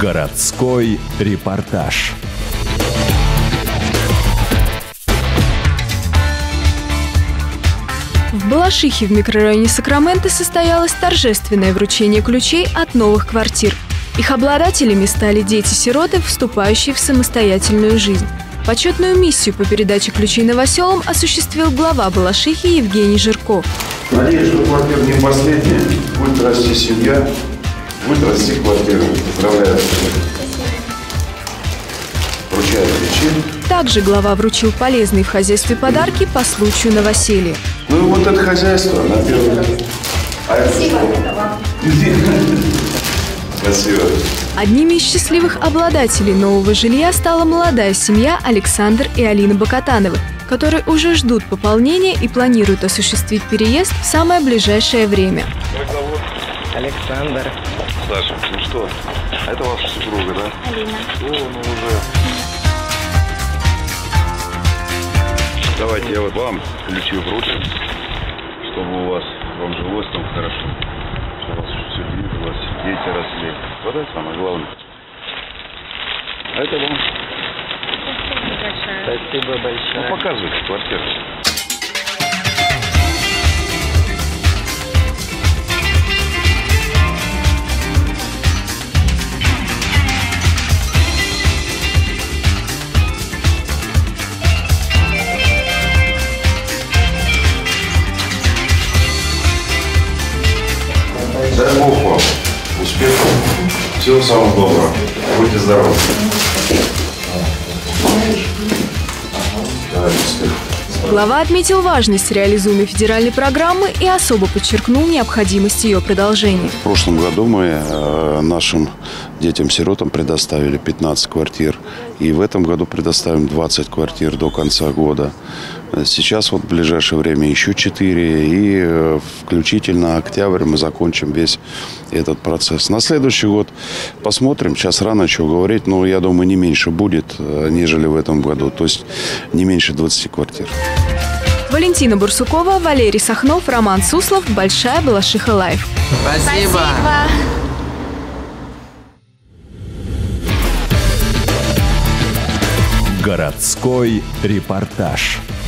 Городской репортаж. В Балашихе в микрорайоне Сакраменто состоялось торжественное вручение ключей от новых квартир. Их обладателями стали дети-сироты, вступающие в самостоятельную жизнь. Почетную миссию по передаче ключей новоселам осуществил глава Балашихи Евгений Жирков. Надеюсь, что квартира не последняя. Будет расти семья, будет расти квартира. Поздравляю всех. Вручаю ключи. Также глава вручил полезные в хозяйстве подарки по случаю новоселья. Ну и вот это хозяйство на первом. Спасибо. Это вам. Спасибо. Одними из счастливых обладателей нового жилья стала молодая семья Александр и Алина Бакатановы, которые уже ждут пополнения и планируют осуществить переезд в самое ближайшее время. Как зовут? Александр. Саша, ну что, это ваша супруга, да? Алина. О, ну уже. Давайте я вот вам ключи вручу, чтобы вам жилось там хорошо, чтобы у вас все двигалось, дети росли. Вот это самое главное. А это вам. Спасибо большое. Ну, показывайте квартиру. Дай Бог вам успехов, всего самого доброго. Будьте здоровы. Давай, успехов. Глава отметил важность реализуемой федеральной программы и особо подчеркнул необходимость ее продолжения. В прошлом году мы нашим детям-сиротам предоставили 15 квартир. И в этом году предоставим 20 квартир до конца года. Сейчас вот в ближайшее время еще 4. И включительно октябрь мы закончим весь этот процесс. На следующий год посмотрим. Сейчас рано что говорить, но я думаю, не меньше будет, нежели в этом году. То есть не меньше 20 квартир. Валентина Бурсукова, Валерий Сахнов, Роман Суслов. Большая Балашиха Лайв. Спасибо. Городской репортаж.